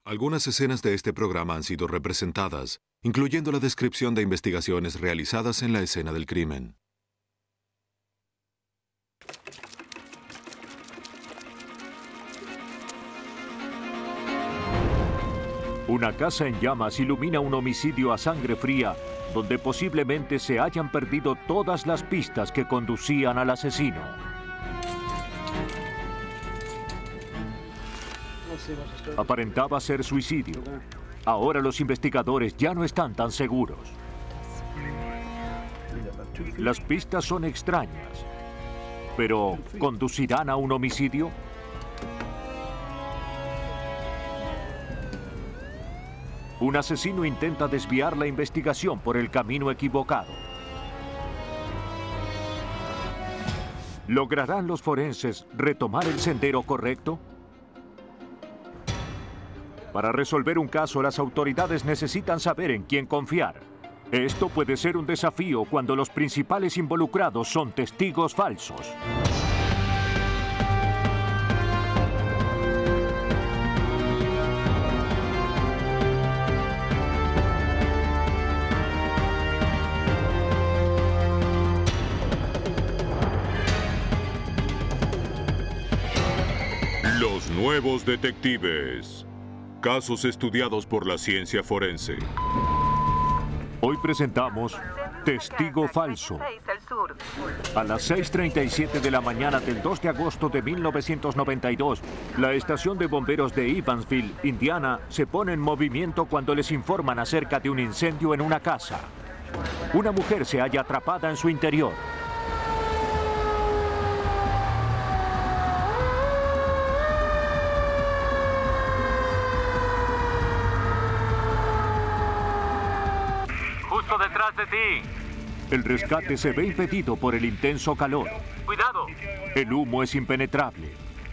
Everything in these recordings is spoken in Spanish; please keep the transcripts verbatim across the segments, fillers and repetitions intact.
Algunas escenas de este programa han sido representadas, incluyendo la descripción de investigaciones realizadas en la escena del crimen. Una casa en llamas ilumina un homicidio a sangre fría, donde posiblemente se hayan perdido todas las pistas que conducían al asesino. Aparentaba ser suicidio. Ahora los investigadores ya no están tan seguros. Las pistas son extrañas, pero ¿conducirán a un homicidio? Un asesino intenta desviar la investigación por el camino equivocado. ¿Lograrán los forenses retomar el sendero correcto? Para resolver un caso, las autoridades necesitan saber en quién confiar. Esto puede ser un desafío cuando los principales involucrados son testigos falsos. Los nuevos detectives. Casos estudiados por la ciencia forense. Hoy presentamos Testigo Falso. A las seis treinta y siete de la mañana del dos de agosto de mil novecientos noventa y dos, la estación de bomberos de Evansville, Indiana, se pone en movimiento cuando les informan acerca de un incendio en una casa. Una mujer se halla atrapada en su interior. Detrás de ti. El rescate se ve impedido por el intenso calor. ¡Cuidado! El humo es impenetrable.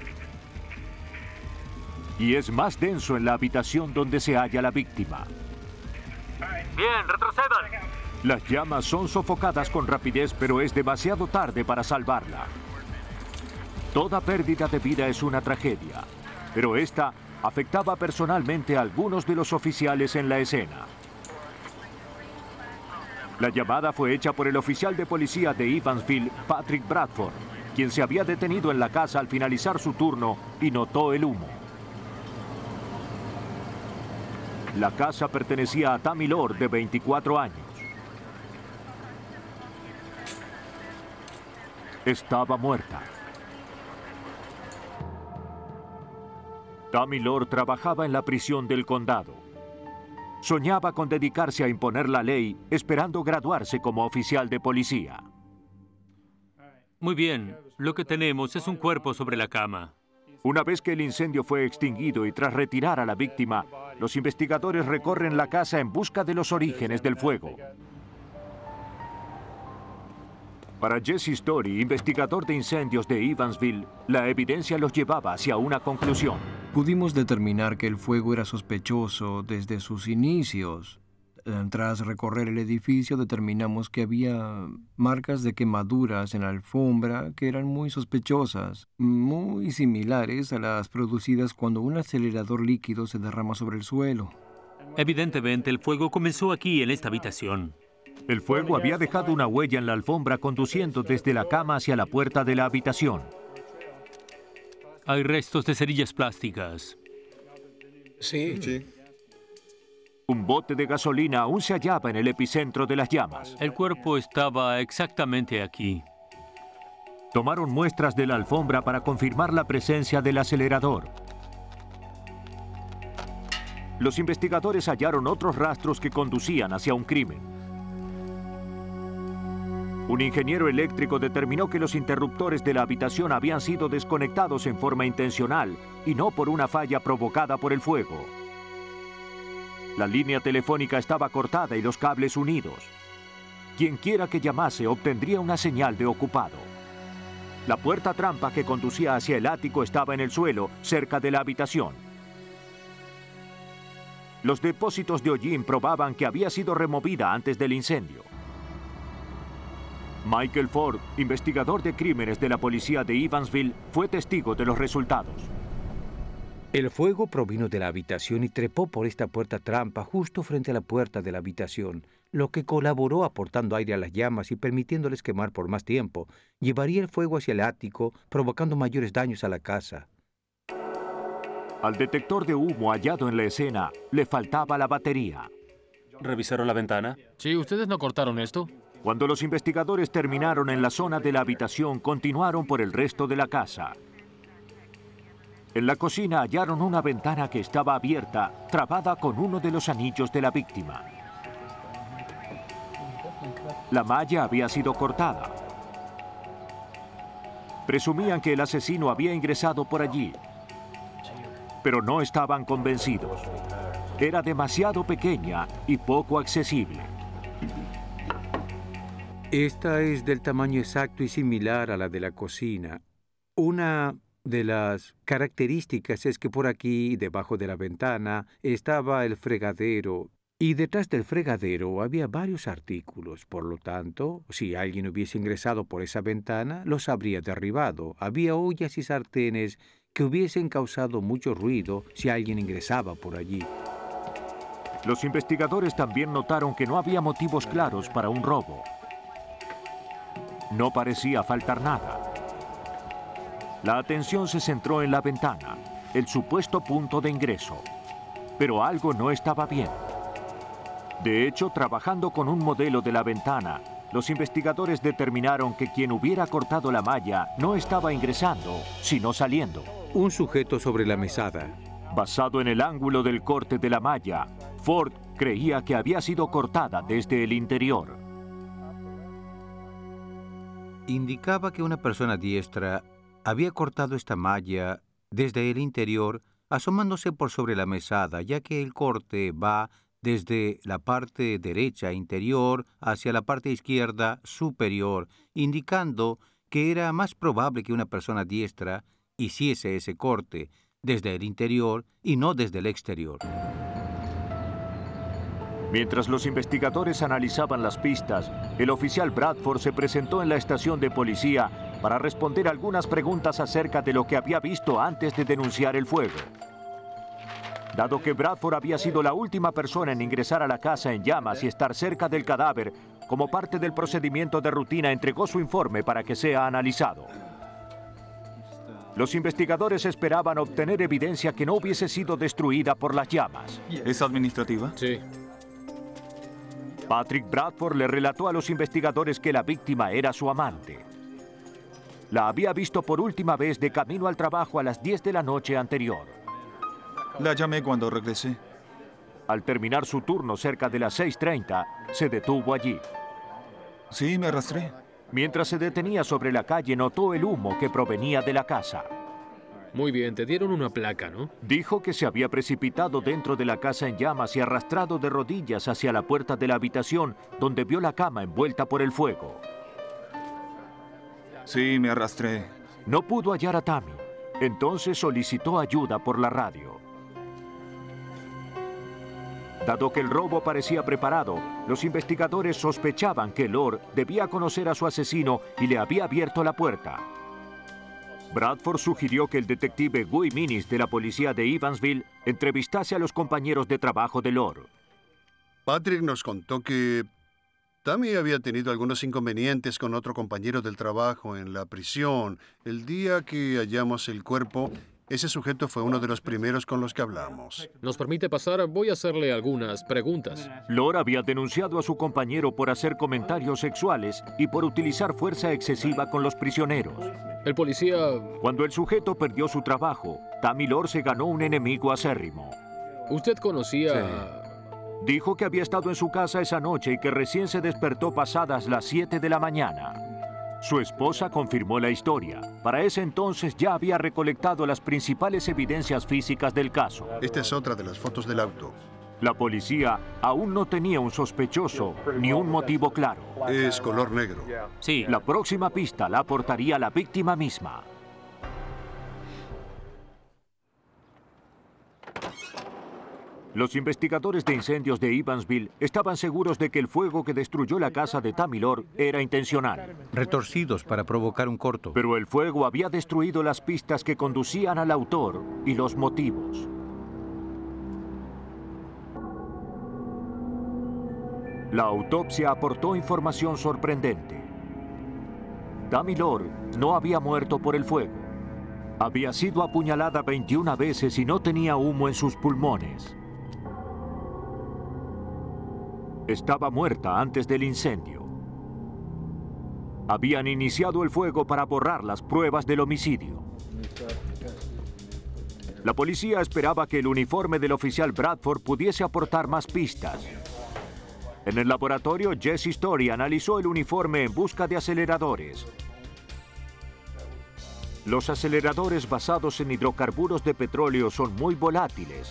Y es más denso en la habitación donde se halla la víctima. Bien, retrocedan. Las llamas son sofocadas con rapidez, pero es demasiado tarde para salvarla. Toda pérdida de vida es una tragedia, pero esta afectaba personalmente a algunos de los oficiales en la escena. La llamada fue hecha por el oficial de policía de Evansville, Patrick Bradford, quien se había detenido en la casa al finalizar su turno y notó el humo. La casa pertenecía a Tammy Lord, de veinticuatro años. Estaba muerta. Tammy Lord trabajaba en la prisión del condado. Soñaba con dedicarse a imponer la ley, esperando graduarse como oficial de policía. Muy bien, lo que tenemos es un cuerpo sobre la cama. Una vez que el incendio fue extinguido y tras retirar a la víctima, los investigadores recorren la casa en busca de los orígenes del fuego. Para Jesse Story, investigador de incendios de Evansville, la evidencia los llevaba hacia una conclusión. Pudimos determinar que el fuego era sospechoso desde sus inicios. Tras recorrer el edificio, determinamos que había marcas de quemaduras en la alfombra que eran muy sospechosas, muy similares a las producidas cuando un acelerador líquido se derrama sobre el suelo. Evidentemente, el fuego comenzó aquí, en esta habitación. El fuego había dejado una huella en la alfombra conduciendo desde la cama hacia la puerta de la habitación. Hay restos de cerillas plásticas. Sí. sí. Un bote de gasolina aún se hallaba en el epicentro de las llamas. El cuerpo estaba exactamente aquí. Tomaron muestras de la alfombra para confirmar la presencia del acelerador. Los investigadores hallaron otros rastros que conducían hacia un crimen. Un ingeniero eléctrico determinó que los interruptores de la habitación habían sido desconectados en forma intencional y no por una falla provocada por el fuego. La línea telefónica estaba cortada y los cables unidos. Quienquiera que llamase obtendría una señal de ocupado. La puerta trampa que conducía hacia el ático estaba en el suelo, cerca de la habitación. Los depósitos de hollín probaban que había sido removida antes del incendio. Michael Ford, investigador de crímenes de la policía de Evansville, fue testigo de los resultados. El fuego provino de la habitación y trepó por esta puerta trampa justo frente a la puerta de la habitación, lo que colaboró aportando aire a las llamas y permitiéndoles quemar por más tiempo. Llevaría el fuego hacia el ático, provocando mayores daños a la casa. Al detector de humo hallado en la escena le faltaba la batería. ¿Revisaron la ventana? Sí, ¿ustedes no cortaron esto? Cuando los investigadores terminaron en la zona de la habitación, continuaron por el resto de la casa. En la cocina hallaron una ventana que estaba abierta, trabada con uno de los anillos de la víctima. La malla había sido cortada. Presumían que el asesino había ingresado por allí, pero no estaban convencidos. Era demasiado pequeña y poco accesible. Esta es del tamaño exacto y similar a la de la cocina. Una de las características es que por aquí, debajo de la ventana, estaba el fregadero. Y detrás del fregadero había varios artículos. Por lo tanto, si alguien hubiese ingresado por esa ventana, los habría derribado. Había ollas y sartenes que hubiesen causado mucho ruido si alguien ingresaba por allí. Los investigadores también notaron que no había motivos claros para un robo. No parecía faltar nada. La atención se centró en la ventana, el supuesto punto de ingreso. Pero algo no estaba bien. De hecho, trabajando con un modelo de la ventana, los investigadores determinaron que quien hubiera cortado la malla no estaba ingresando, sino saliendo. Un sujeto sobre la mesada. Basado en el ángulo del corte de la malla, Ford creía que había sido cortada desde el interior. Indicaba que una persona diestra había cortado esta malla desde el interior, asomándose por sobre la mesada, ya que el corte va desde la parte derecha interior hacia la parte izquierda superior, indicando que era más probable que una persona diestra hiciese ese corte desde el interior y no desde el exterior. Mientras los investigadores analizaban las pistas, el oficial Bradford se presentó en la estación de policía para responder algunas preguntas acerca de lo que había visto antes de denunciar el fuego. Dado que Bradford había sido la última persona en ingresar a la casa en llamas y estar cerca del cadáver, como parte del procedimiento de rutina entregó su informe para que sea analizado. Los investigadores esperaban obtener evidencia que no hubiese sido destruida por las llamas. ¿Es administrativa? Sí. Patrick Bradford le relató a los investigadores que la víctima era su amante. La había visto por última vez de camino al trabajo a las diez de la noche anterior. La llamé cuando regresé. Al terminar su turno cerca de las seis treinta, se detuvo allí. Sí, me arrastré. Mientras se detenía sobre la calle, notó el humo que provenía de la casa. Muy bien, te dieron una placa, ¿no? Dijo que se había precipitado dentro de la casa en llamas y arrastrado de rodillas hacia la puerta de la habitación, donde vio la cama envuelta por el fuego. Sí, me arrastré. No pudo hallar a Tammy. Entonces solicitó ayuda por la radio. Dado que el robo parecía preparado, los investigadores sospechaban que Lord debía conocer a su asesino y le había abierto la puerta. Bradford sugirió que el detective Guy Minnis de la policía de Evansville entrevistase a los compañeros de trabajo de Lord. Patrick nos contó que Tammy había tenido algunos inconvenientes con otro compañero del trabajo en la prisión. El día que hallamos el cuerpo, ese sujeto fue uno de los primeros con los que hablamos. ¿Nos permite pasar? Voy a hacerle algunas preguntas. Lord había denunciado a su compañero por hacer comentarios sexuales y por utilizar fuerza excesiva con los prisioneros. El policía... Cuando el sujeto perdió su trabajo, Tammy Lord se ganó un enemigo acérrimo. ¿Usted conocía...? Sí. Dijo que había estado en su casa esa noche y que recién se despertó pasadas las siete de la mañana. Su esposa confirmó la historia. Para ese entonces ya había recolectado las principales evidencias físicas del caso. Esta es otra de las fotos del auto. La policía aún no tenía un sospechoso ni un motivo claro. Es color negro. Sí. La próxima pista la aportaría la víctima misma. Los investigadores de incendios de Evansville estaban seguros de que el fuego que destruyó la casa de Tammy Lord era intencional. Retorcidos para provocar un corto. Pero el fuego había destruido las pistas que conducían al autor y los motivos. La autopsia aportó información sorprendente. Tammy Lord no había muerto por el fuego. Había sido apuñalada veintiuna veces y no tenía humo en sus pulmones. Estaba muerta antes del incendio. Habían iniciado el fuego para borrar las pruebas del homicidio. La policía esperaba que el uniforme del oficial Bradford pudiese aportar más pistas. En el laboratorio, Jesse Story analizó el uniforme en busca de aceleradores. Los aceleradores basados en hidrocarburos de petróleo son muy volátiles.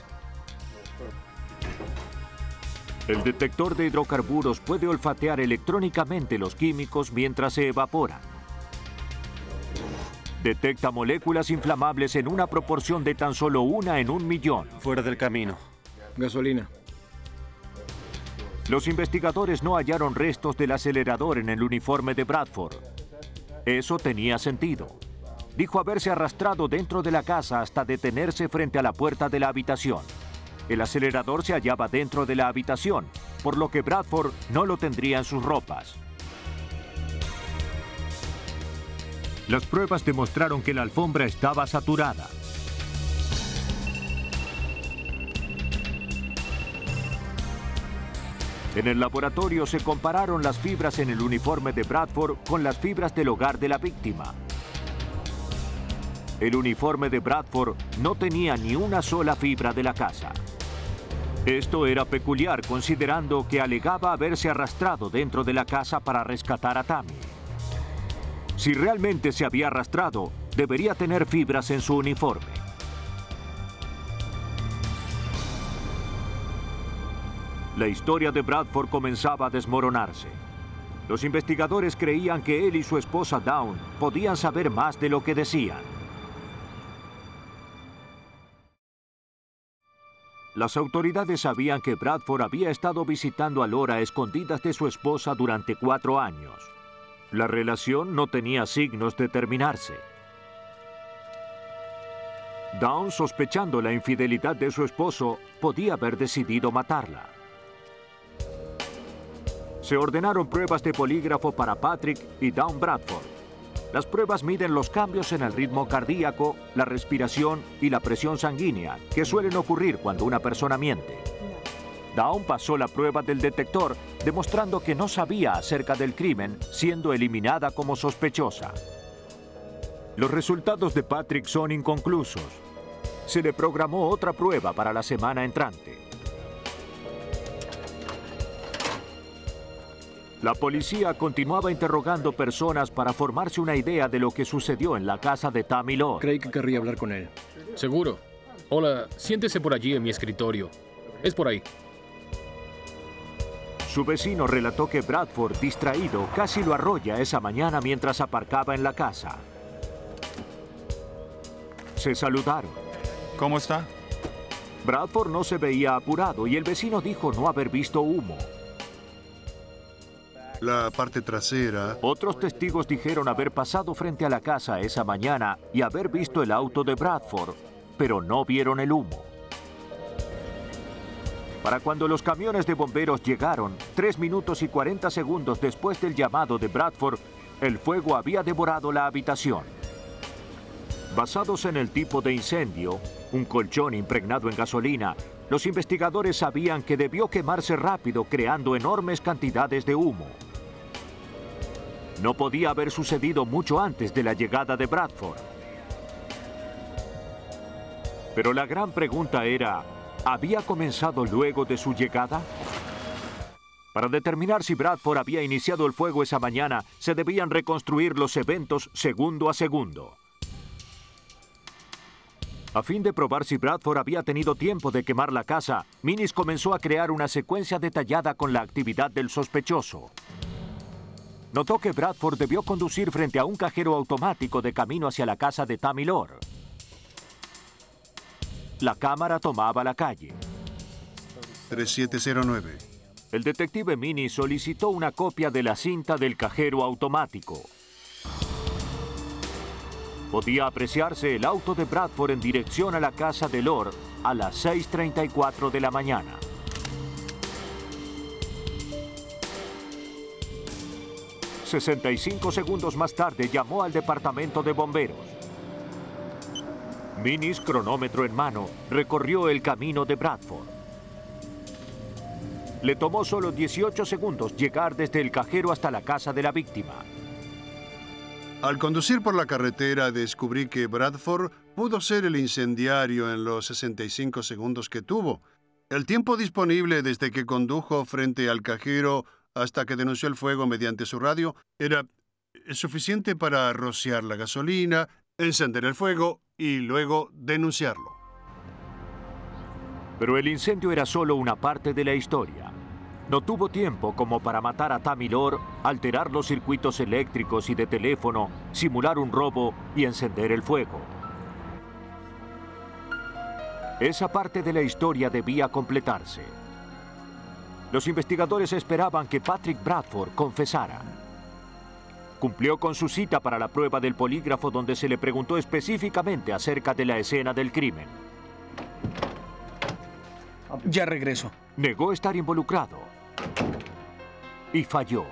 El detector de hidrocarburos puede olfatear electrónicamente los químicos mientras se evaporan. Detecta moléculas inflamables en una proporción de tan solo una en un millón. Fuera del camino. Gasolina. Los investigadores no hallaron restos del acelerador en el uniforme de Bradford. Eso tenía sentido. Dijo haberse arrastrado dentro de la casa hasta detenerse frente a la puerta de la habitación. El acelerador se hallaba dentro de la habitación, por lo que Bradford no lo tendría en sus ropas. Las pruebas demostraron que la alfombra estaba saturada. En el laboratorio se compararon las fibras en el uniforme de Bradford con las fibras del hogar de la víctima. El uniforme de Bradford no tenía ni una sola fibra de la casa. Esto era peculiar considerando que alegaba haberse arrastrado dentro de la casa para rescatar a Tammy. Si realmente se había arrastrado, debería tener fibras en su uniforme. La historia de Bradford comenzaba a desmoronarse. Los investigadores creían que él y su esposa Dawn podían saber más de lo que decían. Las autoridades sabían que Bradford había estado visitando a Laura a escondidas de su esposa durante cuatro años. La relación no tenía signos de terminarse. Dawn, sospechando la infidelidad de su esposo, podía haber decidido matarla. Se ordenaron pruebas de polígrafo para Patrick y Dawn Bradford. Las pruebas miden los cambios en el ritmo cardíaco, la respiración y la presión sanguínea, que suelen ocurrir cuando una persona miente. Dawn pasó la prueba del detector, demostrando que no sabía acerca del crimen, siendo eliminada como sospechosa. Los resultados de Patrick son inconclusos. Se le programó otra prueba para la semana entrante. La policía continuaba interrogando personas para formarse una idea de lo que sucedió en la casa de Tammy Lord. Creí que querría hablar con él. Seguro. Hola, siéntese por allí en mi escritorio. Es por ahí. Su vecino relató que Bradford, distraído, casi lo arrolla esa mañana mientras aparcaba en la casa. Se saludaron. ¿Cómo está? Bradford no se veía apurado y el vecino dijo no haber visto humo. La parte trasera. Otros testigos dijeron haber pasado frente a la casa esa mañana y haber visto el auto de Bradford, pero no vieron el humo. Para cuando los camiones de bomberos llegaron, tres minutos y cuarenta segundos después del llamado de Bradford, el fuego había devorado la habitación. Basados en el tipo de incendio, un colchón impregnado en gasolina, los investigadores sabían que debió quemarse rápido creando enormes cantidades de humo. No podía haber sucedido mucho antes de la llegada de Bradford. Pero la gran pregunta era, ¿había comenzado luego de su llegada? Para determinar si Bradford había iniciado el fuego esa mañana, se debían reconstruir los eventos segundo a segundo. A fin de probar si Bradford había tenido tiempo de quemar la casa, Minnis comenzó a crear una secuencia detallada con la actividad del sospechoso. Notó que Bradford debió conducir frente a un cajero automático de camino hacia la casa de Tammy Lord. La cámara tomaba la calle. tres siete cero nueve. El detective Mini solicitó una copia de la cinta del cajero automático. Podía apreciarse el auto de Bradford en dirección a la casa de Lord a las seis treinta y cuatro de la mañana. sesenta y cinco segundos más tarde llamó al departamento de bomberos. Minis, cronómetro en mano, recorrió el camino de Bradford. Le tomó solo dieciocho segundos llegar desde el cajero hasta la casa de la víctima. Al conducir por la carretera descubrí que Bradford pudo ser el incendiario en los sesenta y cinco segundos que tuvo. El tiempo disponible desde que condujo frente al cajero hasta que denunció el fuego mediante su radio era suficiente para rociar la gasolina, encender el fuego y luego denunciarlo. Pero el incendio era solo una parte de la historia. No tuvo tiempo como para matar a Tammy Lord, alterar los circuitos eléctricos y de teléfono, simular un robo y encender el fuego. Esa parte de la historia debía completarse. Los investigadores esperaban que Patrick Bradford confesara. Cumplió con su cita para la prueba del polígrafo donde se le preguntó específicamente acerca de la escena del crimen. Ya regreso. Negó estar involucrado. Y falló.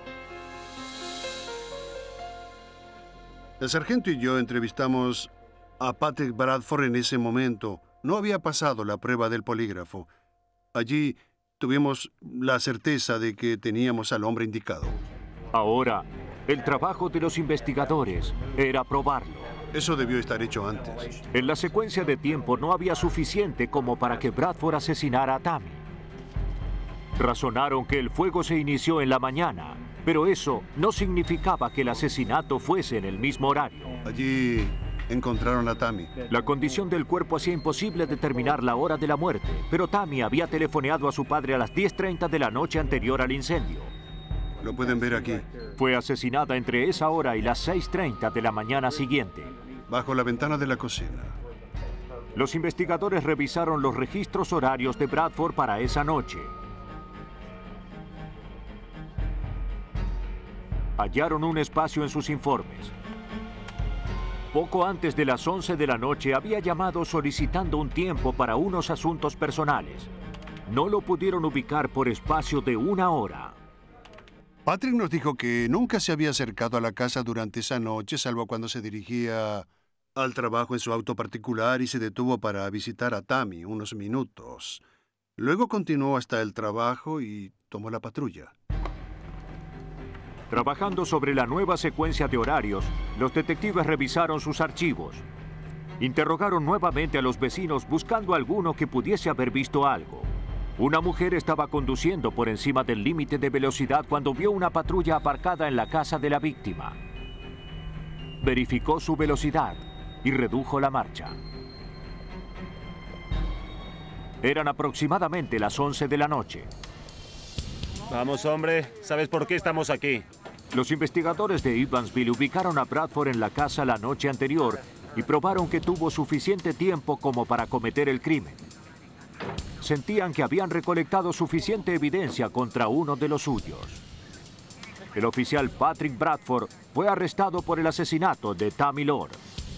El sargento y yo entrevistamos a Patrick Bradford en ese momento. No había pasado la prueba del polígrafo. Allí tuvimos la certeza de que teníamos al hombre indicado. Ahora, el trabajo de los investigadores era probarlo. Eso debió estar hecho antes. En la secuencia de tiempo no había suficiente como para que Bradford asesinara a Tammy. Razonaron que el fuego se inició en la mañana, pero eso no significaba que el asesinato fuese en el mismo horario. Allí encontraron a Tammy. La condición del cuerpo hacía imposible determinar la hora de la muerte, pero Tammy había telefoneado a su padre a las diez treinta de la noche anterior al incendio. Lo pueden ver aquí. Fue asesinada entre esa hora y las seis treinta de la mañana siguiente. Bajo la ventana de la cocina. Los investigadores revisaron los registros horarios de Bradford para esa noche. Hallaron un espacio en sus informes. Poco antes de las once de la noche había llamado solicitando un tiempo para unos asuntos personales. No lo pudieron ubicar por espacio de una hora. Patrick nos dijo que nunca se había acercado a la casa durante esa noche, salvo cuando se dirigía al trabajo en su auto particular y se detuvo para visitar a Tammy unos minutos. Luego continuó hasta el trabajo y tomó la patrulla. Trabajando sobre la nueva secuencia de horarios, los detectives revisaron sus archivos. Interrogaron nuevamente a los vecinos buscando a alguno que pudiese haber visto algo. Una mujer estaba conduciendo por encima del límite de velocidad cuando vio una patrulla aparcada en la casa de la víctima. Verificó su velocidad y redujo la marcha. Eran aproximadamente las once de la noche. Vamos, hombre. ¿Sabes por qué estamos aquí? Los investigadores de Evansville ubicaron a Bradford en la casa la noche anterior y probaron que tuvo suficiente tiempo como para cometer el crimen. Sentían que habían recolectado suficiente evidencia contra uno de los suyos. El oficial Patrick Bradford fue arrestado por el asesinato de Tammy Lord.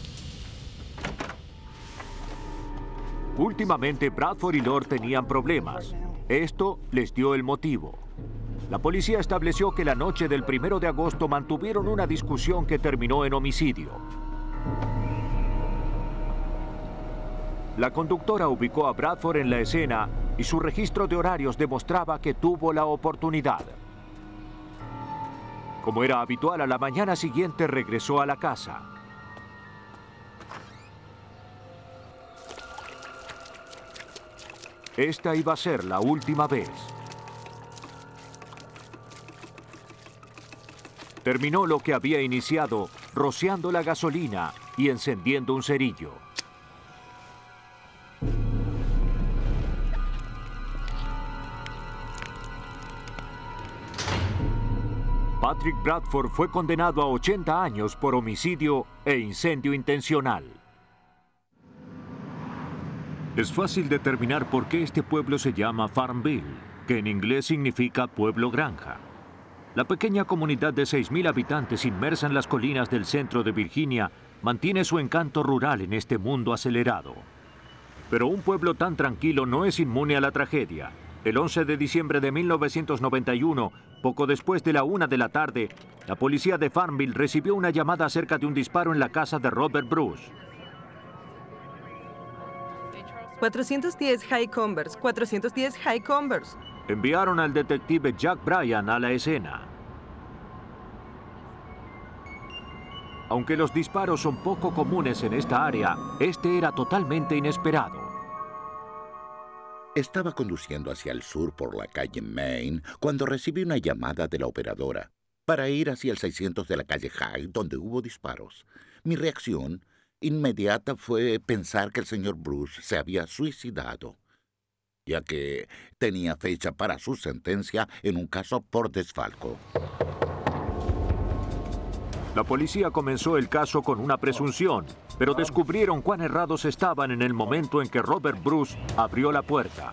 Últimamente, Bradford y Lord tenían problemas. Esto les dio el motivo. La policía estableció que la noche del primero de agosto mantuvieron una discusión que terminó en homicidio. La conductora ubicó a Bradford en la escena y su registro de horarios demostraba que tuvo la oportunidad. Como era habitual, a la mañana siguiente regresó a la casa. Esta iba a ser la última vez. Terminó lo que había iniciado, rociando la gasolina y encendiendo un cerillo. Patrick Bradford fue condenado a ochenta años por homicidio e incendio intencional. Es fácil determinar por qué este pueblo se llama Farmville, que en inglés significa pueblo granja. La pequeña comunidad de seis mil habitantes inmersa en las colinas del centro de Virginia mantiene su encanto rural en este mundo acelerado. Pero un pueblo tan tranquilo no es inmune a la tragedia. El once de diciembre de mil novecientos noventa y uno, poco después de la una de la tarde, la policía de Farmville recibió una llamada acerca de un disparo en la casa de Robert Bruce. cuatrocientos diez High Converse, cuatrocientos diez High Converse. Enviaron al detective Jack Bryan a la escena. Aunque los disparos son poco comunes en esta área, este era totalmente inesperado. Estaba conduciendo hacia el sur por la calle Main cuando recibí una llamada de la operadora para ir hacia el seiscientos de la calle High, donde hubo disparos. Mi reacción inmediata fue pensar que el señor Bruce se había suicidado, ya que tenía fecha para su sentencia en un caso por desfalco. La policía comenzó el caso con una presunción, pero descubrieron cuán errados estaban en el momento en que Robert Bruce abrió la puerta.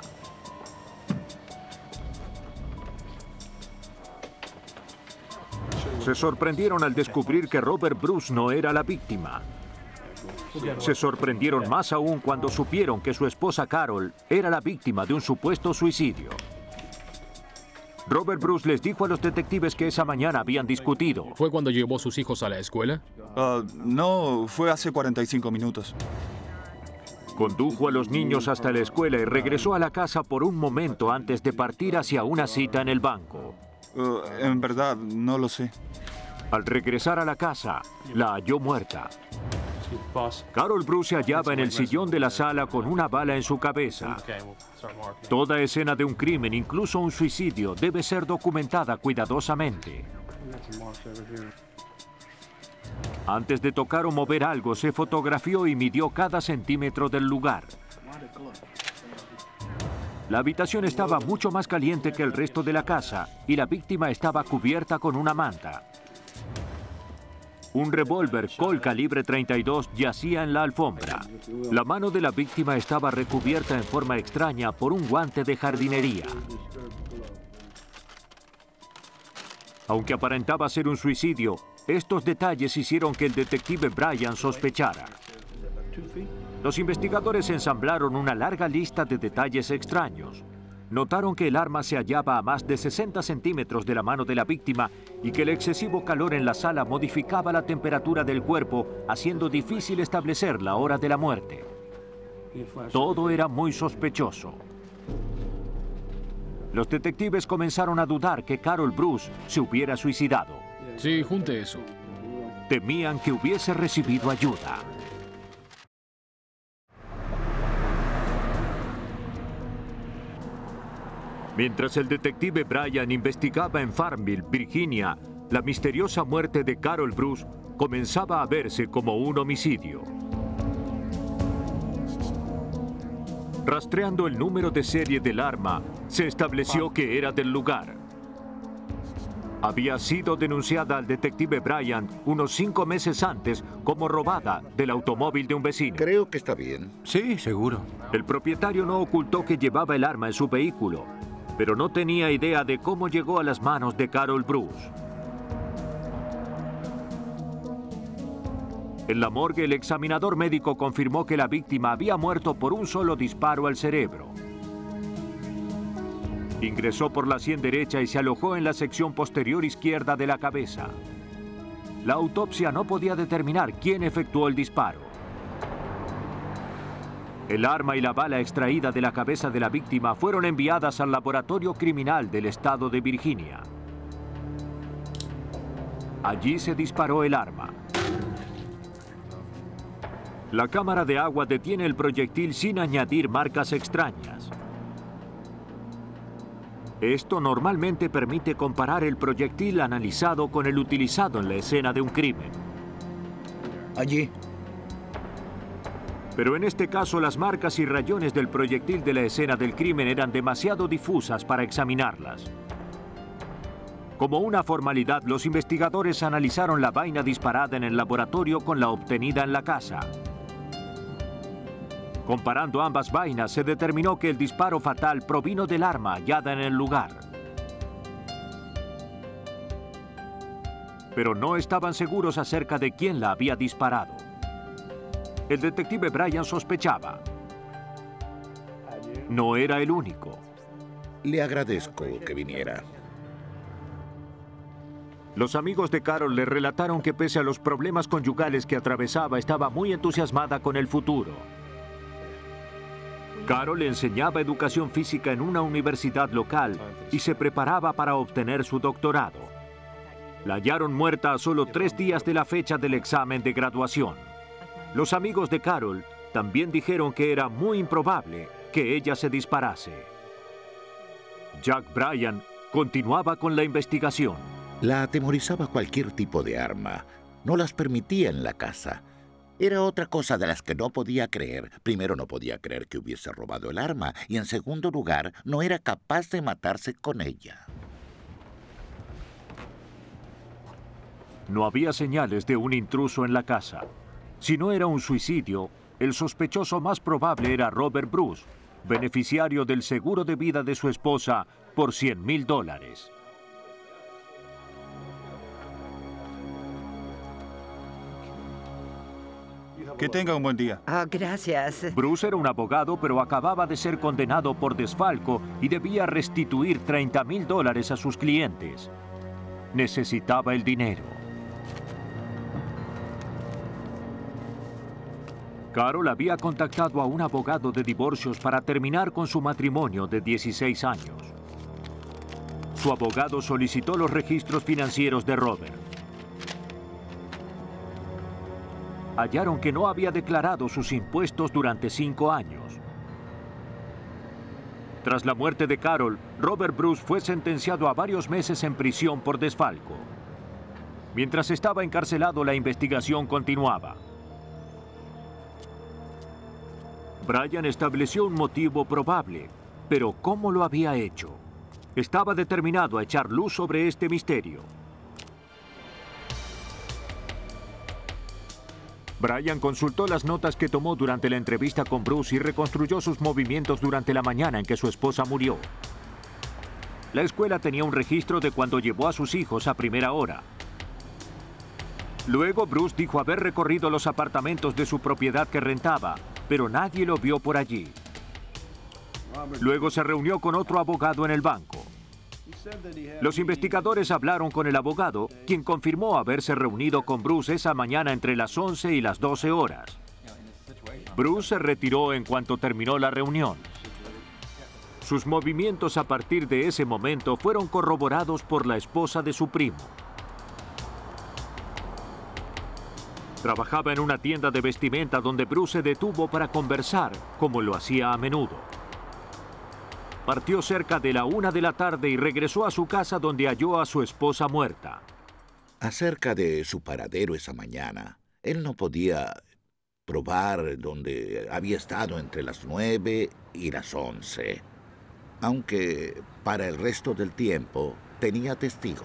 Se sorprendieron al descubrir que Robert Bruce no era la víctima. Se sorprendieron más aún cuando supieron que su esposa Carol era la víctima de un supuesto suicidio. Robert Bruce les dijo a los detectives que esa mañana habían discutido. ¿Fue cuando llevó a sus hijos a la escuela? Uh, no, fue hace cuarenta y cinco minutos. Condujo a los niños hasta la escuela y regresó a la casa por un momento antes de partir hacia una cita en el banco. Uh, en verdad, no lo sé. Al regresar a la casa, la halló muerta. Carol Bruce se hallaba en el sillón de la sala con una bala en su cabeza. Toda escena de un crimen, incluso un suicidio, debe ser documentada cuidadosamente. Antes de tocar o mover algo, se fotografió y midió cada centímetro del lugar. La habitación estaba mucho más caliente que el resto de la casa y la víctima estaba cubierta con una manta. Un revólver Colt calibre treinta y dos yacía en la alfombra. La mano de la víctima estaba recubierta en forma extraña por un guante de jardinería. Aunque aparentaba ser un suicidio, estos detalles hicieron que el detective Bryan sospechara. Los investigadores ensamblaron una larga lista de detalles extraños. Notaron que el arma se hallaba a más de sesenta centímetros de la mano de la víctima y que el excesivo calor en la sala modificaba la temperatura del cuerpo, haciendo difícil establecer la hora de la muerte. Todo era muy sospechoso. Los detectives comenzaron a dudar que Carol Bruce se hubiera suicidado. Sí, junte eso. Temían que hubiese recibido ayuda. Mientras el detective Bryan investigaba en Farmville, Virginia, la misteriosa muerte de Carol Bruce comenzaba a verse como un homicidio. Rastreando el número de serie del arma, se estableció que era del lugar. Había sido denunciada al detective Bryan unos cinco meses antes como robada del automóvil de un vecino. Creo que está bien. Sí, seguro. El propietario no ocultó que llevaba el arma en su vehículo, pero no tenía idea de cómo llegó a las manos de Carol Bruce. En la morgue, el examinador médico confirmó que la víctima había muerto por un solo disparo al cerebro. Ingresó por la sien derecha y se alojó en la sección posterior izquierda de la cabeza. La autopsia no podía determinar quién efectuó el disparo. El arma y la bala extraída de la cabeza de la víctima fueron enviadas al laboratorio criminal del estado de Virginia. Allí se disparó el arma. La cámara de agua detiene el proyectil sin añadir marcas extrañas. Esto normalmente permite comparar el proyectil analizado con el utilizado en la escena de un crimen. Allí. Pero en este caso las marcas y rayones del proyectil de la escena del crimen eran demasiado difusas para examinarlas. Como una formalidad, los investigadores analizaron la vaina disparada en el laboratorio con la obtenida en la casa. Comparando ambas vainas, se determinó que el disparo fatal provino del arma hallada en el lugar. Pero no estaban seguros acerca de quién la había disparado. El detective Bryan sospechaba. No era el único. Le agradezco que viniera. Los amigos de Carol le relataron que pese a los problemas conyugales que atravesaba, estaba muy entusiasmada con el futuro. Carol enseñaba educación física en una universidad local y se preparaba para obtener su doctorado. La hallaron muerta a solo tres días de la fecha del examen de graduación. Los amigos de Carol también dijeron que era muy improbable que ella se disparase. Jack Bryan continuaba con la investigación. La atemorizaba cualquier tipo de arma. No las permitía en la casa. Era otra cosa de las que no podía creer. Primero, no podía creer que hubiese robado el arma. Y en segundo lugar, no era capaz de matarse con ella. No había señales de un intruso en la casa. Si no era un suicidio, el sospechoso más probable era Robert Bruce, beneficiario del seguro de vida de su esposa por cien mil dólares. Que tenga un buen día. Oh, gracias. Bruce era un abogado, pero acababa de ser condenado por desfalco y debía restituir treinta mil dólares a sus clientes. Necesitaba el dinero. Carol había contactado a un abogado de divorcios para terminar con su matrimonio de dieciséis años. Su abogado solicitó los registros financieros de Robert. Hallaron que no había declarado sus impuestos durante cinco años. Tras la muerte de Carol, Robert Bruce fue sentenciado a varios meses en prisión por desfalco. Mientras estaba encarcelado, la investigación continuaba. Bryan estableció un motivo probable, pero ¿cómo lo había hecho? Estaba determinado a echar luz sobre este misterio. Bryan consultó las notas que tomó durante la entrevista con Bruce y reconstruyó sus movimientos durante la mañana en que su esposa murió. La escuela tenía un registro de cuando llevó a sus hijos a primera hora. Luego Bruce dijo haber recorrido los apartamentos de su propiedad que rentaba, pero nadie lo vio por allí. Luego se reunió con otro abogado en el banco. Los investigadores hablaron con el abogado, quien confirmó haberse reunido con Bruce esa mañana entre las once y las doce horas. Bruce se retiró en cuanto terminó la reunión. Sus movimientos a partir de ese momento fueron corroborados por la esposa de su primo. Trabajaba en una tienda de vestimenta donde Bruce se detuvo para conversar, como lo hacía a menudo. Partió cerca de la una de la tarde y regresó a su casa donde halló a su esposa muerta. Acerca de su paradero esa mañana, él no podía probar dónde había estado entre las nueve y las once, aunque para el resto del tiempo tenía testigos.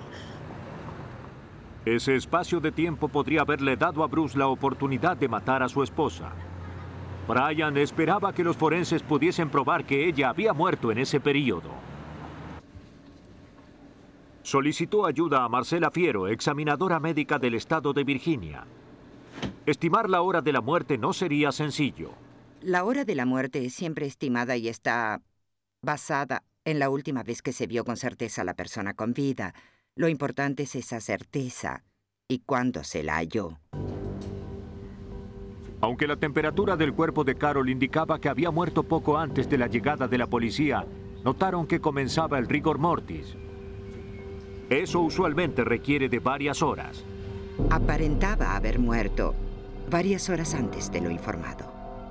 Ese espacio de tiempo podría haberle dado a Bruce la oportunidad de matar a su esposa. Bryan esperaba que los forenses pudiesen probar que ella había muerto en ese período. Solicitó ayuda a Marcela Fiero, examinadora médica del estado de Virginia. Estimar la hora de la muerte no sería sencillo. La hora de la muerte es siempre estimada y está basada en la última vez que se vio con certeza a la persona con vida. Lo importante es esa certeza y cuándo se la halló. Aunque la temperatura del cuerpo de Carol indicaba que había muerto poco antes de la llegada de la policía, notaron que comenzaba el rigor mortis. Eso usualmente requiere de varias horas. Aparentaba haber muerto varias horas antes de lo informado.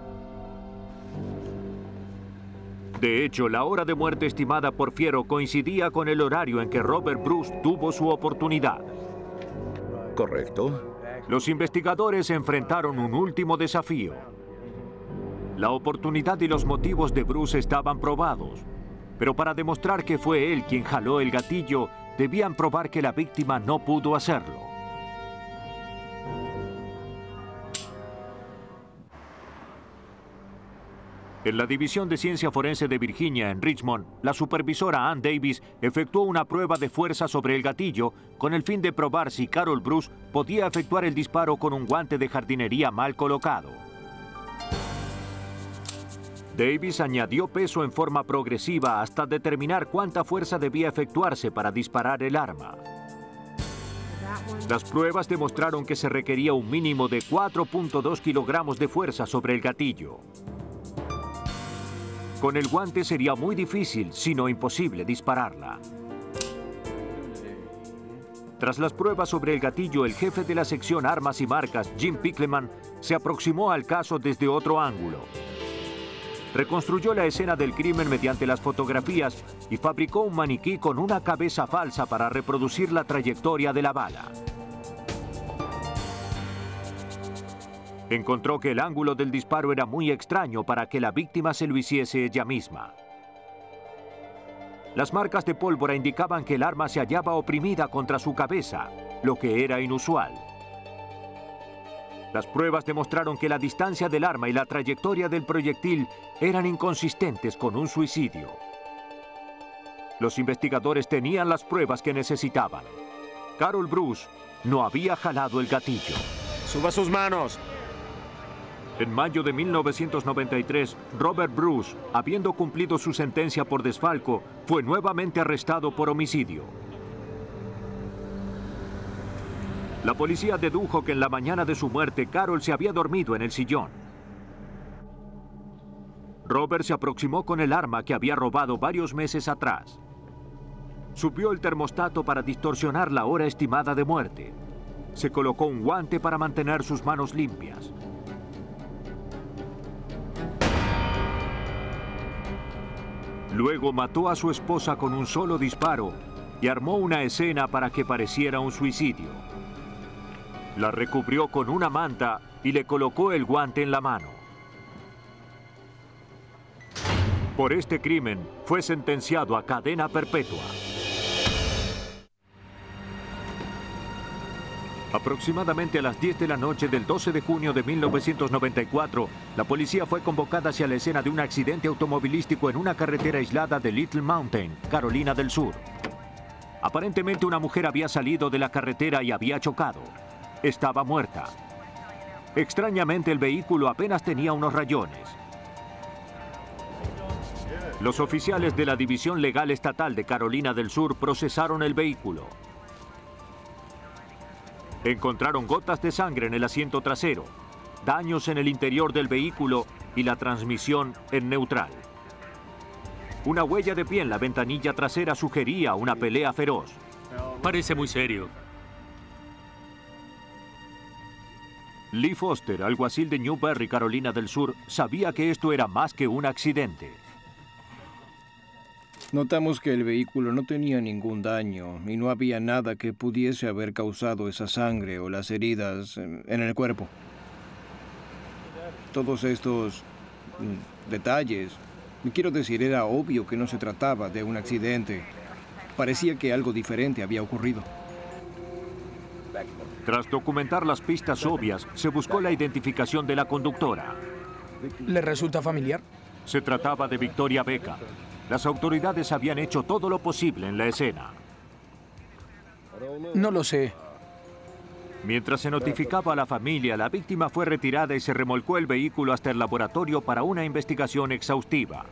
De hecho, la hora de muerte estimada por Fiero coincidía con el horario en que Robert Bruce tuvo su oportunidad. Correcto. Los investigadores enfrentaron un último desafío. La oportunidad y los motivos de Bruce estaban probados, pero para demostrar que fue él quien jaló el gatillo, debían probar que la víctima no pudo hacerlo. En la División de Ciencia Forense de Virginia, en Richmond, la supervisora Ann Davis efectuó una prueba de fuerza sobre el gatillo con el fin de probar si Carol Bruce podía efectuar el disparo con un guante de jardinería mal colocado. Davis añadió peso en forma progresiva hasta determinar cuánta fuerza debía efectuarse para disparar el arma. Las pruebas demostraron que se requería un mínimo de cuatro punto dos kilogramos de fuerza sobre el gatillo. Con el guante sería muy difícil, si no imposible, dispararla. Tras las pruebas sobre el gatillo, el jefe de la sección Armas y Marcas, Jim Pickleman, se aproximó al caso desde otro ángulo. Reconstruyó la escena del crimen mediante las fotografías y fabricó un maniquí con una cabeza falsa para reproducir la trayectoria de la bala. Encontró que el ángulo del disparo era muy extraño para que la víctima se lo hiciese ella misma. Las marcas de pólvora indicaban que el arma se hallaba oprimida contra su cabeza, lo que era inusual. Las pruebas demostraron que la distancia del arma y la trayectoria del proyectil eran inconsistentes con un suicidio. Los investigadores tenían las pruebas que necesitaban. Carol Bruce no había jalado el gatillo. ¡Suba sus manos! En mayo de mil novecientos noventa y tres, Robert Bruce, habiendo cumplido su sentencia por desfalco, fue nuevamente arrestado por homicidio. La policía dedujo que en la mañana de su muerte, Carol se había dormido en el sillón. Robert se aproximó con el arma que había robado varios meses atrás. Subió el termostato para distorsionar la hora estimada de muerte. Se colocó un guante para mantener sus manos limpias. Luego mató a su esposa con un solo disparo y armó una escena para que pareciera un suicidio. La recubrió con una manta y le colocó el guante en la mano. Por este crimen, fue sentenciado a cadena perpetua. Aproximadamente a las diez de la noche del doce de junio de mil novecientos noventa y cuatro, la policía fue convocada hacia la escena de un accidente automovilístico en una carretera aislada de Little Mountain, Carolina del Sur. Aparentemente una mujer había salido de la carretera y había chocado. Estaba muerta. Extrañamente, el vehículo apenas tenía unos rayones. Los oficiales de la División Legal Estatal de Carolina del Sur procesaron el vehículo. Encontraron gotas de sangre en el asiento trasero, daños en el interior del vehículo y la transmisión en neutral. Una huella de pie en la ventanilla trasera sugería una pelea feroz. Parece muy serio. Lee Foster, alguacil de Newberry, Carolina del Sur, sabía que esto era más que un accidente. Notamos que el vehículo no tenía ningún daño y no había nada que pudiese haber causado esa sangre o las heridas en el cuerpo. Todos estos mm, detalles, quiero decir, era obvio que no se trataba de un accidente. Parecía que algo diferente había ocurrido. Tras documentar las pistas obvias, se buscó la identificación de la conductora. ¿Le resulta familiar? Se trataba de Victoria Beckham. Las autoridades habían hecho todo lo posible en la escena. No lo sé. Mientras se notificaba a la familia, la víctima fue retirada y se remolcó el vehículo hasta el laboratorio para una investigación exhaustiva.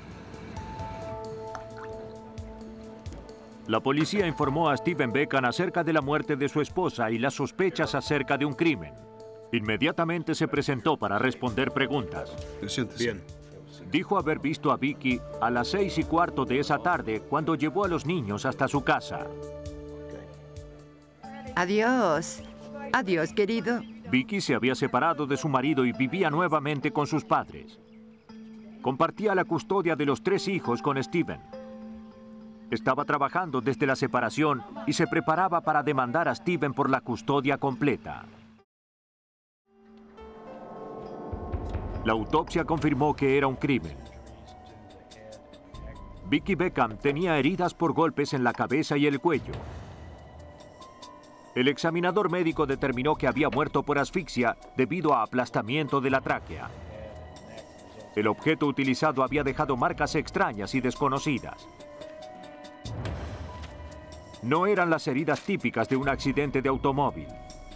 La policía informó a Stephen Beckham acerca de la muerte de su esposa y las sospechas acerca de un crimen. Inmediatamente se presentó para responder preguntas. Bien. Dijo haber visto a Vicky a las seis y cuarto de esa tarde cuando llevó a los niños hasta su casa. Adiós. Adiós, querido. Vicky se había separado de su marido y vivía nuevamente con sus padres. Compartía la custodia de los tres hijos con Stephen. Estaba trabajando desde la separación y se preparaba para demandar a Stephen por la custodia completa. La autopsia confirmó que era un crimen. Vicky Beckham tenía heridas por golpes en la cabeza y el cuello. El examinador médico determinó que había muerto por asfixia debido a aplastamiento de la tráquea. El objeto utilizado había dejado marcas extrañas y desconocidas. No eran las heridas típicas de un accidente de automóvil.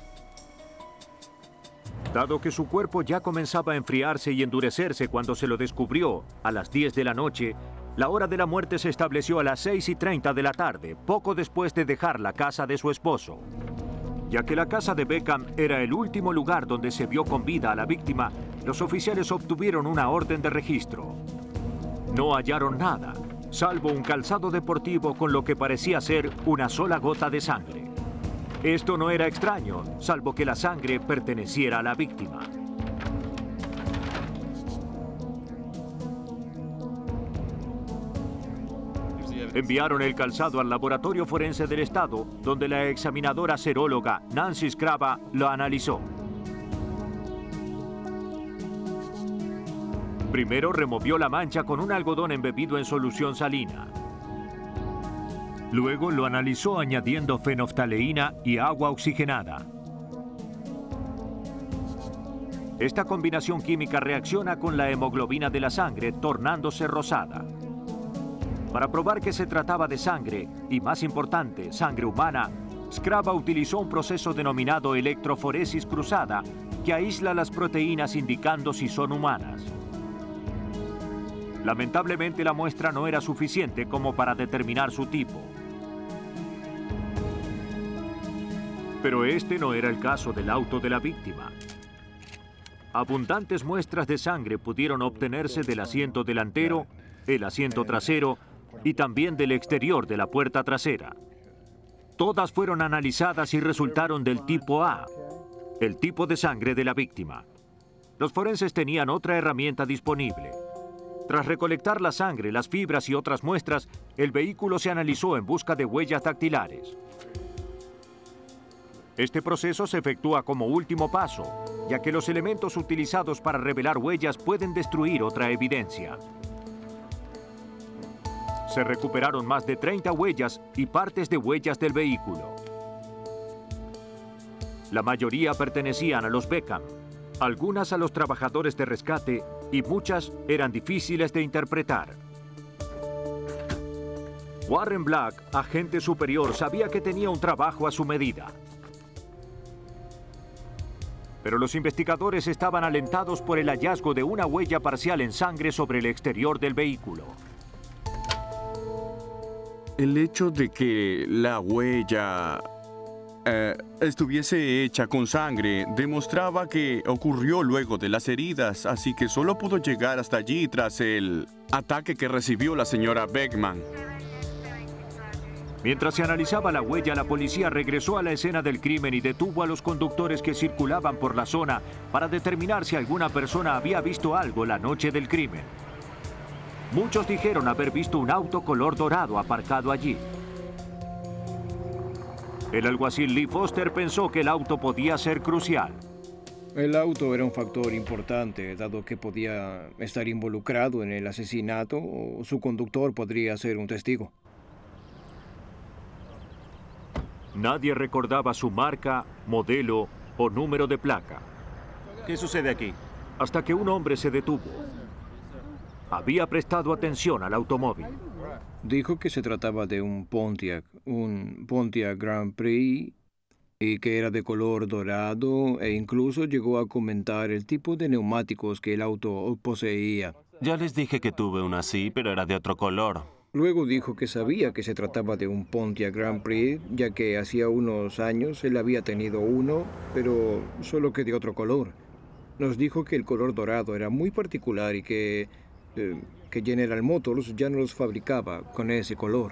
Dado que su cuerpo ya comenzaba a enfriarse y endurecerse cuando se lo descubrió a las diez de la noche, la hora de la muerte se estableció a las seis y treinta de la tarde, poco después de dejar la casa de su esposo. Ya que la casa de Beckham era el último lugar donde se vio con vida a la víctima, los oficiales obtuvieron una orden de registro. No hallaron nada, salvo un calzado deportivo con lo que parecía ser una sola gota de sangre. Esto no era extraño, salvo que la sangre perteneciera a la víctima. Enviaron el calzado al laboratorio forense del estado, donde la examinadora seróloga Nancy Scraba lo analizó. Primero removió la mancha con un algodón embebido en solución salina. Luego lo analizó añadiendo fenoftaleína y agua oxigenada. Esta combinación química reacciona con la hemoglobina de la sangre, tornándose rosada. Para probar que se trataba de sangre, y más importante, sangre humana, Scraba utilizó un proceso denominado electroforesis cruzada, que aísla las proteínas indicando si son humanas. Lamentablemente, la muestra no era suficiente como para determinar su tipo. Pero este no era el caso del auto de la víctima. Abundantes muestras de sangre pudieron obtenerse del asiento delantero, el asiento trasero y también del exterior de la puerta trasera. Todas fueron analizadas y resultaron del tipo A, el tipo de sangre de la víctima. Los forenses tenían otra herramienta disponible. Tras recolectar la sangre, las fibras y otras muestras, el vehículo se analizó en busca de huellas dactilares. Este proceso se efectúa como último paso, ya que los elementos utilizados para revelar huellas pueden destruir otra evidencia. Se recuperaron más de treinta huellas y partes de huellas del vehículo. La mayoría pertenecían a los Beckham, algunas a los trabajadores de rescate y muchas eran difíciles de interpretar. Warren Black, agente superior, sabía que tenía un trabajo a su medida. Pero los investigadores estaban alentados por el hallazgo de una huella parcial en sangre sobre el exterior del vehículo. El hecho de que la huella eh, estuviese hecha con sangre demostraba que ocurrió luego de las heridas, así que solo pudo llegar hasta allí tras el ataque que recibió la señora Beckman. Mientras se analizaba la huella, la policía regresó a la escena del crimen y detuvo a los conductores que circulaban por la zona para determinar si alguna persona había visto algo la noche del crimen. Muchos dijeron haber visto un auto color dorado aparcado allí. El alguacil Lee Foster pensó que el auto podía ser crucial. El auto era un factor importante, dado que podía estar involucrado en el asesinato o su conductor podría ser un testigo. Nadie recordaba su marca, modelo o número de placa. ¿Qué sucede aquí? Hasta que un hombre se detuvo. Había prestado atención al automóvil. Dijo que se trataba de un Pontiac, un Pontiac Grand Prix, y que era de color dorado, e incluso llegó a comentar el tipo de neumáticos que el auto poseía. Ya les dije que tuve uno así, pero era de otro color. Luego dijo que sabía que se trataba de un Pontiac Grand Prix, ya que hacía unos años él había tenido uno, pero solo que de otro color. Nos dijo que el color dorado era muy particular y que, eh, que General Motors ya no los fabricaba con ese color.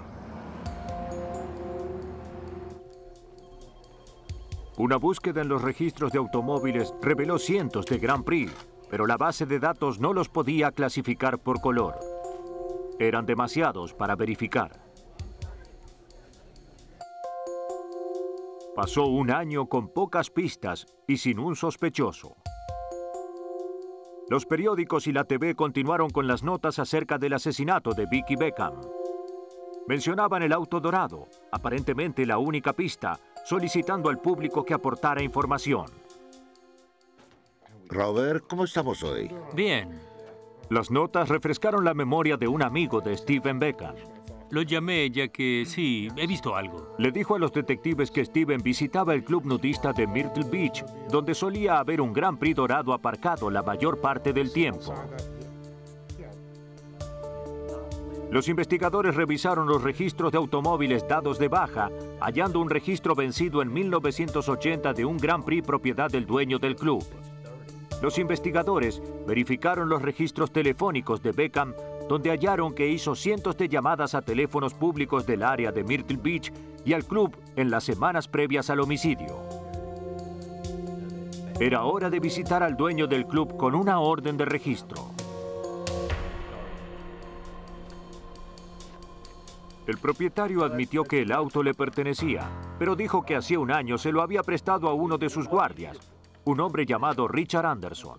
Una búsqueda en los registros de automóviles reveló cientos de Grand Prix, pero la base de datos no los podía clasificar por color. Eran demasiados para verificar. Pasó un año con pocas pistas y sin un sospechoso. Los periódicos y la T V continuaron con las notas acerca del asesinato de Vicki Beckham. Mencionaban el auto dorado, aparentemente la única pista, solicitando al público que aportara información. Robert, ¿cómo estamos hoy? Bien. Las notas refrescaron la memoria de un amigo de Steven Beckham. Lo llamé ya que sí, he visto algo. Le dijo a los detectives que Steven visitaba el club nudista de Myrtle Beach, donde solía haber un Grand Prix dorado aparcado la mayor parte del tiempo. Los investigadores revisaron los registros de automóviles dados de baja, hallando un registro vencido en mil novecientos ochenta de un Grand Prix propiedad del dueño del club. Los investigadores verificaron los registros telefónicos de Beckham, donde hallaron que hizo cientos de llamadas a teléfonos públicos del área de Myrtle Beach y al club en las semanas previas al homicidio. Era hora de visitar al dueño del club con una orden de registro. El propietario admitió que el auto le pertenecía, pero dijo que hacía un año se lo había prestado a uno de sus guardias, un hombre llamado Richard Anderson.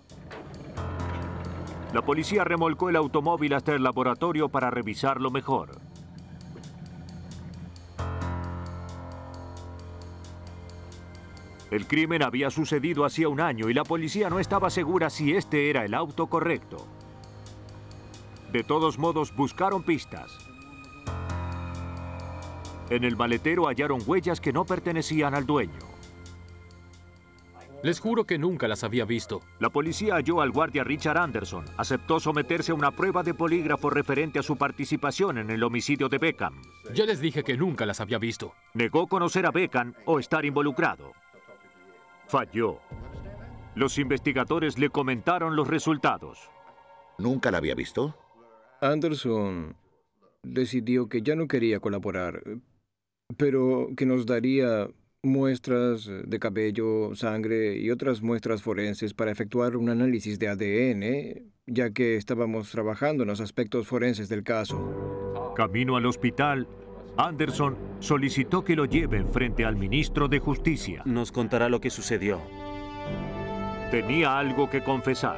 La policía remolcó el automóvil hasta el laboratorio para revisarlo mejor. El crimen había sucedido hacía un año y la policía no estaba segura si este era el auto correcto. De todos modos, buscaron pistas. En el maletero hallaron huellas que no pertenecían al dueño. Les juro que nunca las había visto. La policía halló al guardia Richard Anderson. Aceptó someterse a una prueba de polígrafo referente a su participación en el homicidio de Beckham. Ya les dije que nunca las había visto. Negó conocer a Beckham o estar involucrado. Falló. Los investigadores le comentaron los resultados. ¿Nunca la había visto? Anderson decidió que ya no quería colaborar, pero que nos daría muestras de cabello, sangre y otras muestras forenses para efectuar un análisis de A D N, ya que estábamos trabajando en los aspectos forenses del caso. Camino al hospital, Anderson solicitó que lo lleven frente al ministro de Justicia. Nos contará lo que sucedió. Tenía algo que confesar.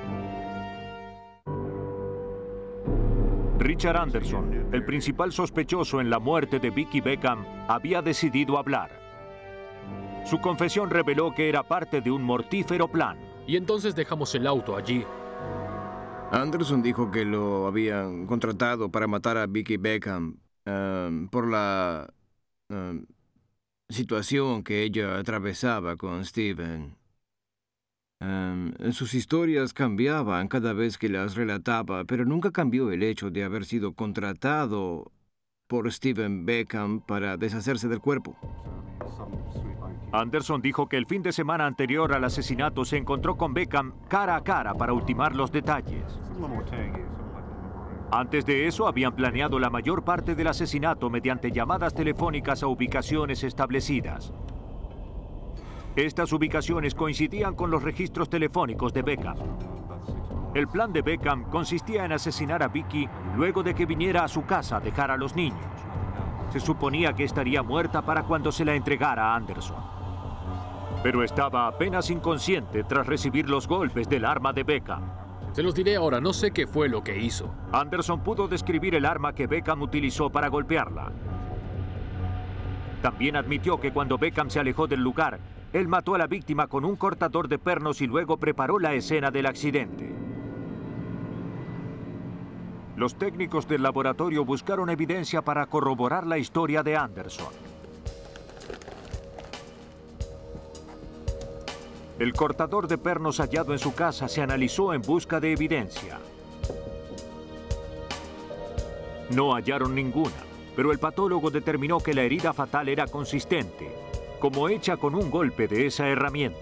Richard Anderson, el principal sospechoso en la muerte de Vicki Beckham, había decidido hablar. Su confesión reveló que era parte de un mortífero plan. Y entonces dejamos el auto allí. Anderson dijo que lo habían contratado para matar a Vicki Beckham um, por la um, situación que ella atravesaba con Steven. Um, sus historias cambiaban cada vez que las relataba, pero nunca cambió el hecho de haber sido contratado por Steven Beckham para deshacerse del cuerpo. Anderson dijo que el fin de semana anterior al asesinato se encontró con Beckham cara a cara para ultimar los detalles. Antes de eso habían planeado la mayor parte del asesinato mediante llamadas telefónicas a ubicaciones establecidas. Estas ubicaciones coincidían con los registros telefónicos de Beckham. El plan de Beckham consistía en asesinar a Vicki luego de que viniera a su casa a dejar a los niños. Se suponía que estaría muerta para cuando se la entregara a Anderson. Pero estaba apenas inconsciente tras recibir los golpes del arma de Beckham. Se los diré ahora, no sé qué fue lo que hizo. Anderson pudo describir el arma que Beckham utilizó para golpearla. También admitió que cuando Beckham se alejó del lugar, él mató a la víctima con un cortador de pernos y luego preparó la escena del accidente. Los técnicos del laboratorio buscaron evidencia para corroborar la historia de Anderson. El cortador de pernos hallado en su casa se analizó en busca de evidencia. No hallaron ninguna, pero el patólogo determinó que la herida fatal era consistente, como hecha con un golpe de esa herramienta.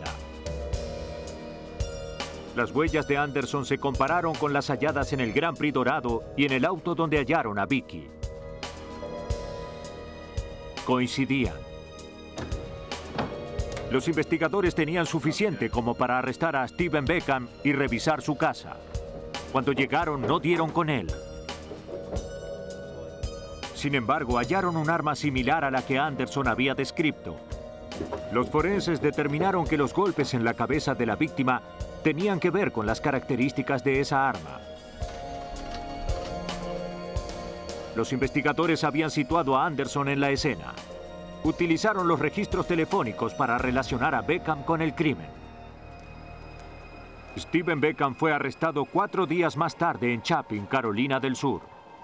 Las huellas de Anderson se compararon con las halladas en el Grand Prix dorado y en el auto donde hallaron a Vicki. Coincidían. Los investigadores tenían suficiente como para arrestar a Steven Beckham y revisar su casa. Cuando llegaron, no dieron con él. Sin embargo, hallaron un arma similar a la que Anderson había descrito. Los forenses determinaron que los golpes en la cabeza de la víctima tenían que ver con las características de esa arma. Los investigadores habían situado a Anderson en la escena. Utilizaron los registros telefónicos para relacionar a Beckham con el crimen. Stephen Beckham fue arrestado cuatro días más tarde en Chapin, Carolina del Sur.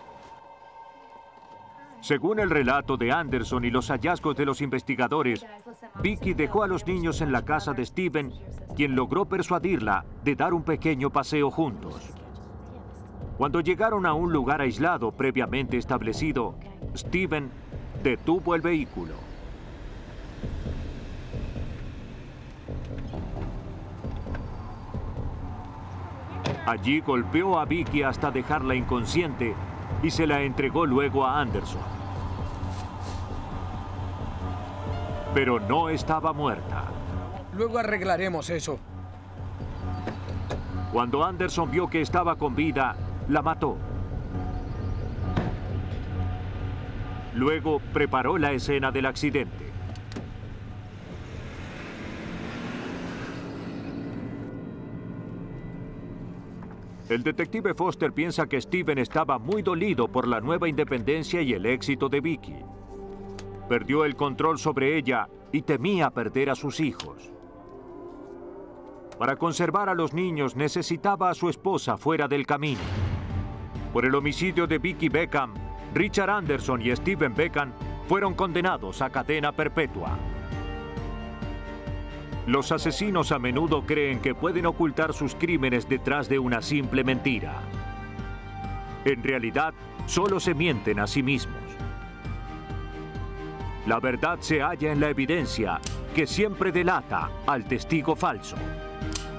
Según el relato de Anderson y los hallazgos de los investigadores, Vicky dejó a los niños en la casa de Stephen, quien logró persuadirla de dar un pequeño paseo juntos. Cuando llegaron a un lugar aislado previamente establecido, Stephen detuvo el vehículo. Allí golpeó a Vicky hasta dejarla inconsciente y se la entregó luego a Anderson. Pero no estaba muerta. Luego arreglaremos eso. Cuando Anderson vio que estaba con vida, la mató. Luego preparó la escena del accidente. El detective Foster piensa que Stephen estaba muy dolido por la nueva independencia y el éxito de Vicky. Perdió el control sobre ella y temía perder a sus hijos. Para conservar a los niños necesitaba a su esposa fuera del camino. Por el homicidio de Vicky Beckham, Richard Anderson y Stephen Beckham fueron condenados a cadena perpetua. Los asesinos a menudo creen que pueden ocultar sus crímenes detrás de una simple mentira. En realidad, solo se mienten a sí mismos. La verdad se halla en la evidencia, que siempre delata al testigo falso.